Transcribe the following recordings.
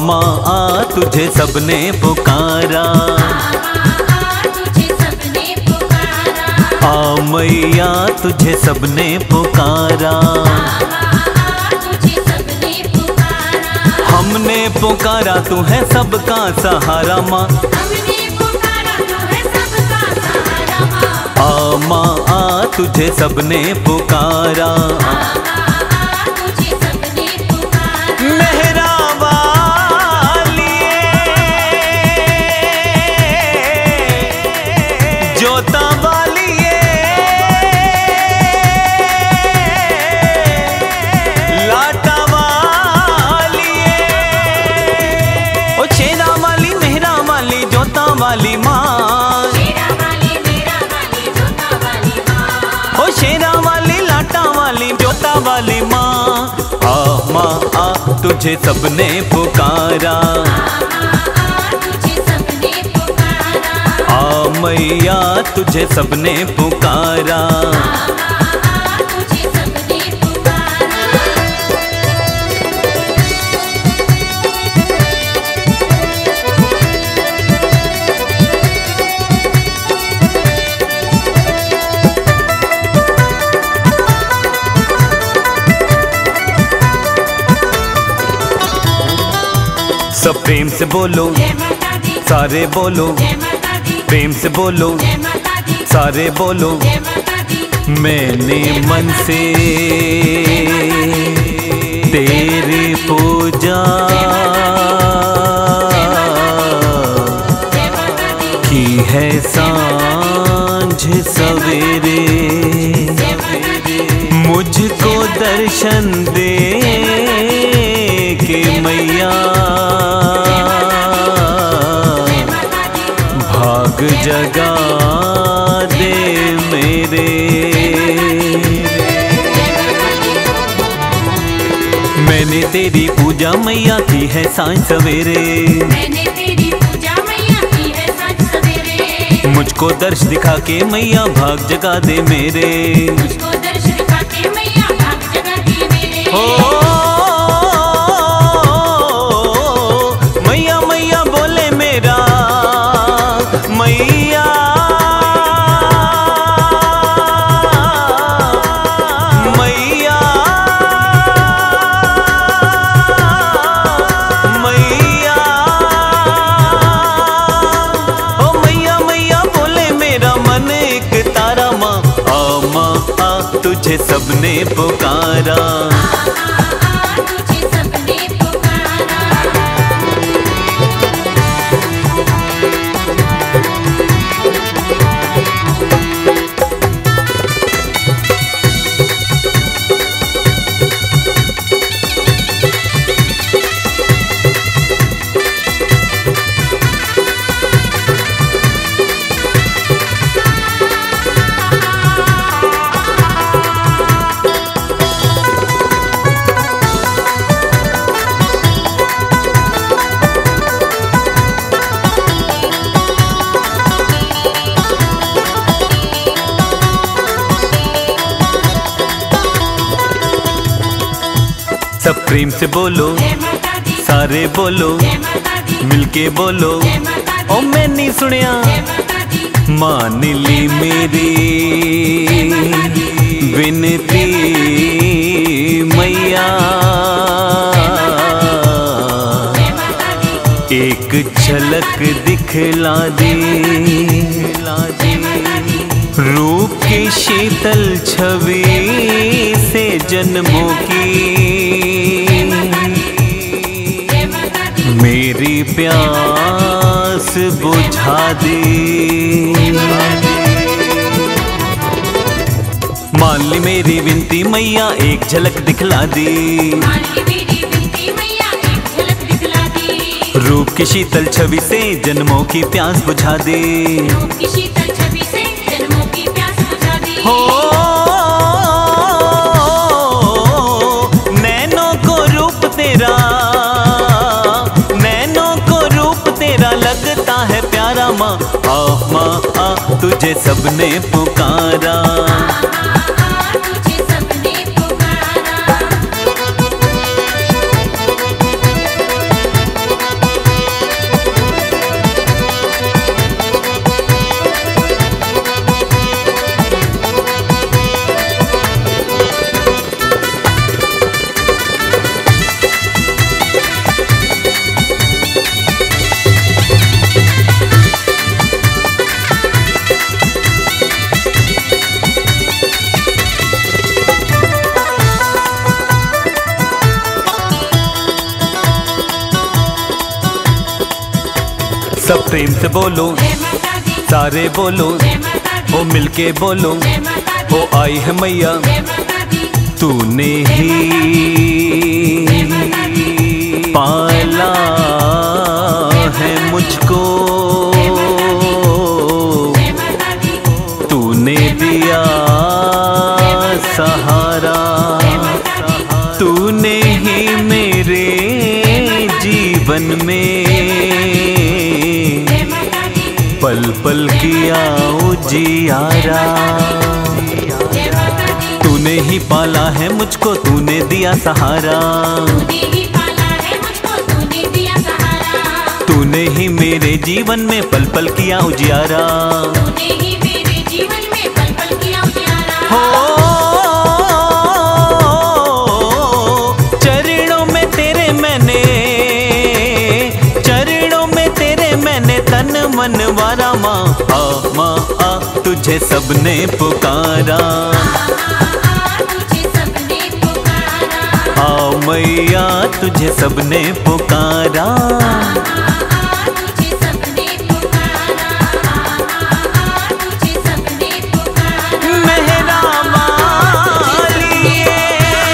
माँ आ तुझे सबने पुकारा, आ मैया तुझे सबने पुकारा। हमने पुकारा तू है सबका सहारा माँ, आ माँ आ तुझे सबने पुकारा। मेहरा वालिए, जोता वालिए, लाटा वालिए, ओ शेरा वाली मेहरा वाली जोता वाली माँ, शेरा वाली लाटा वाली जोता वाली माँ। आ माँ आ तुझे सबने पुकारा, आ मैया तुझे सबने पुकारा। सब प्रेम से बोलो, सारे बोलो, प्रेम से बोलो, सारे बोलो। मैंने मन से तेरी पूजा की है सांझ सवेरे, मुझको दर्शन दे के मैया भाग जगा दे मेरे। मैंने तेरी पूजा मैया की है सांझ सवेरे, मैंने तेरी पूजा मैया की है सांझ सवेरे। मुझको दर्श दिखा के मैया भाग जगा दे मेरे, मुझको दर्श दिखा के मैया भाग जगा दे मेरे। मैया मैया बोले मेरा मैया, मैया मैया, ओ मैया मैया बोले मेरा मन एक तारा माँ। आ माँ आ तुझे सबने पुकारा, तुझे सबने पुकारा। सब प्रेम से बोलो, सारे बोलो, मिलके बोलो। ओ मैं नहीं सुनिया मान ली मेरी विनती मैया, एक झलक दिखला दे रूप की शीतल छवि से जन्मों की, मेरी प्यास बुझा दी। मान ली मेरी विनती मैया एक झलक दिखला दी, रूप की शीतल छवि से जन्मों की प्यास बुझा दे। हो नैनों को रूप तेरा, नैनों को रूप तेरा लगता है प्यारा माँ। आ माँ आ तुझे सबने पुकारा, सब प्रेम से बोलो, जय माता दी, सारे बोलो, जय माता दी, हो मिलके बोलो, जय माता दी, हो आई है मैया, जय माता दी, तूने ही पाला है मुझको, जय माता दी, तूने दिया सहारा, तूने ही मेरे जीवन में जय माता दी, पल पल किया उजियारा। जय माता दी, तूने ही पाला है मुझको, तूने दिया सहारा, तूने ही पाला है मुझको, तूने दिया सहारा, तूने ही मेरे जीवन में पल पल किया उजियारा। तूने ही मेरे जीवन में पल पल किया उजियारा। हो चरणों में तेरे मैंने, चरणों में तेरे मैंने तन मन वारा। माँ आ तुझे सबने पुकारा, तुझे सबने पुकारा, आ मैया तुझे सबने पुकारा। तुझे सबने पुकारा, तुझे सबने पुकारा। मेहरा वालिए,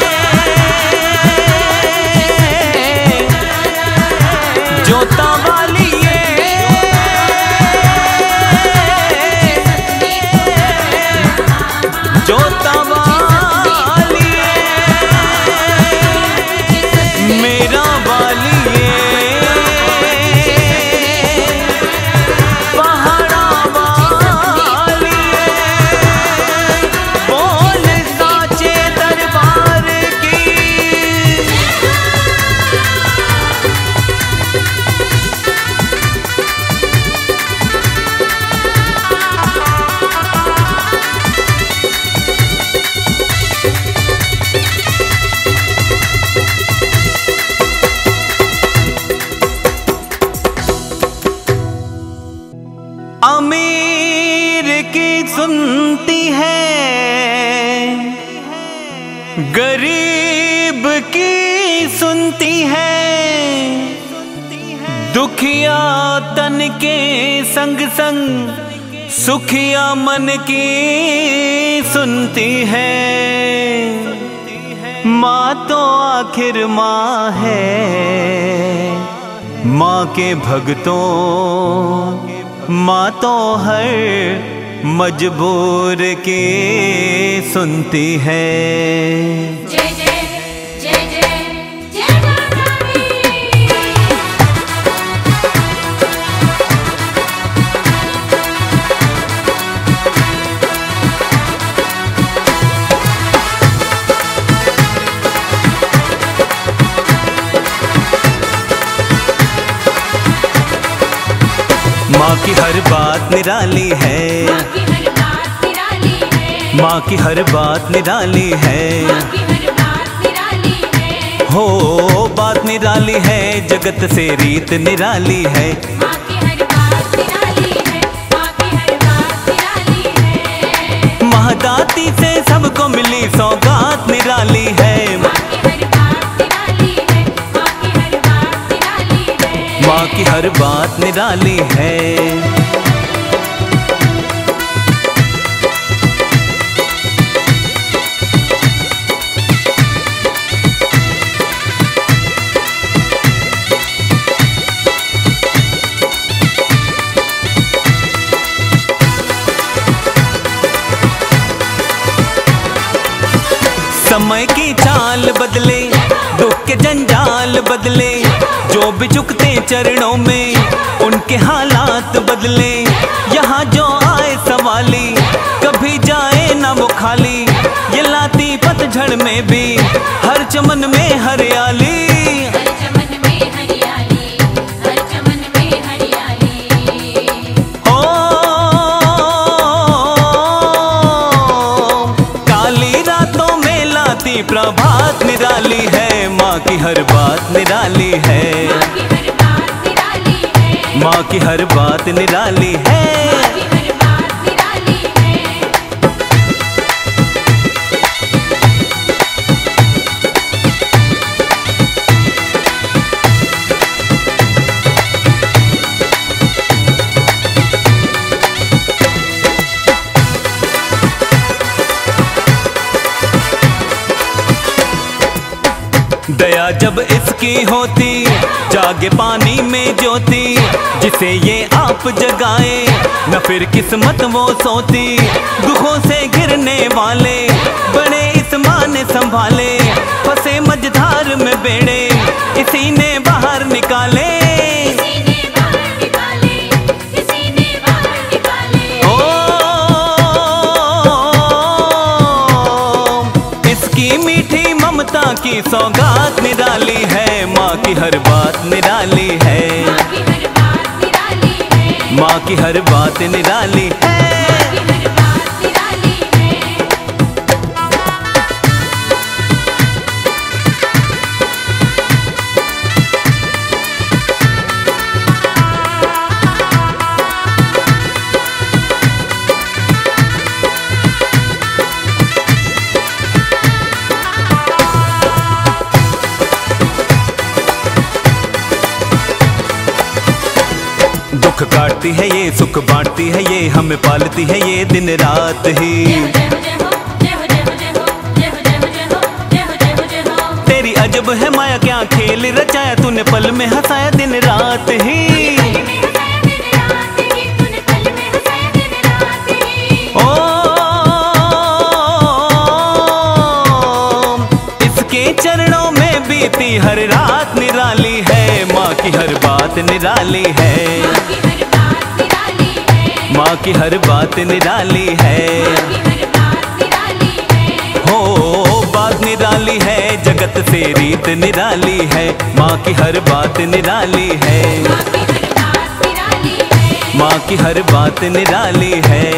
जोता वालिए, जोता वालिए, मेरा वालिए, पहाड़ा वालिए, बोल साचे दरबार की। अमीर की सुनती है, गरीब की सुनती है, दुखिया तन के संग संग सुखिया मन की सुनती है। माँ तो आखिर माँ है, माँ के भक्तों माँ तो हर मजबूर के सुनती है। जय जय जय जय जय माता दी। माँ की हर बात निराली है, माँ की हर बात निराली है, माँ की हर बात निराली है, माँ की हर बात निराली है, हो बात निराली है, जगत से रीत निराली है। माँ की हर बात निराली है, माँ की हर बात निराली है, महदाती से सबको मिली सौगात निराली है। माँ की हर बात निराली है, माँ की हर बात निराली है, माँ की हर बात निराली है। समय की चाल बदले, दुख के जंजाल बदले, जो भी झुकते चरणों में उनके हालात बदले। यहाँ जो आए सवाली कभी जाए ना वो खाली, ये लाती पतझड़ में भी हर चमन में हरियाली। हर चमन में हरियाली, हर चमन में हरियाली, ओ काली रातों में लाती प्रभात निराली है। माँ की हर बात निराली है, माँ की हर बात निराली है, माँ की हर बात निराली है। माँ की हर बात निराली है। दया जब इसकी होती, जागे पानी में ज्योति, जिसे ये आप जगाए न फिर किस्मत वो सोती। दुखों से घिरने वाले बड़े इस माँ ने संभाले, फंसे मझधार में बेड़े इसी ने बाहर निकाले। मीठी ममता की सौगात निराली है, माँ की हर बात निराली है, माँ की हर बात निराली है। दुख काटती है ये, सुख बांटती है ये, हमें पालती है ये दिन रात ही। तेरी अजब है माया, क्या खेल रचाया तूने, पल में हंसाया दिन रात ही। ओ इसके चरणों में बीती हर रात निराली है, माँ की हर बात निराली है, माँ की हर बात निराली है। हो बात निराली है, जगत से रीत निराली है, माँ की हर बात निराली है, माँ की हर बात निराली है,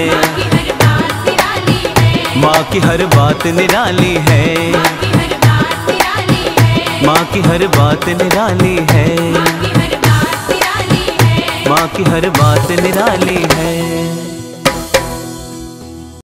माँ की हर बात निराली है, माँ की हर बात निराली है, माँ की हर बात निराली है।